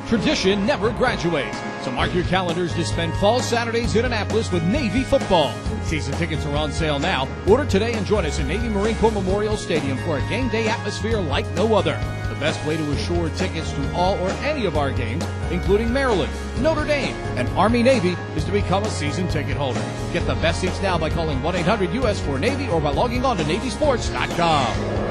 Tradition never graduates. So mark your calendars to spend fall Saturdays in Annapolis with Navy football. Season tickets are on sale now. Order today and join us in Navy Marine Corps Memorial Stadium for a game day atmosphere like no other. The best way to assure tickets to all or any of our games, including Maryland, Notre Dame, and Army-Navy, is to become a season ticket holder. Get the best seats now by calling 1-800-US4Navy or by logging on to NavySports.com.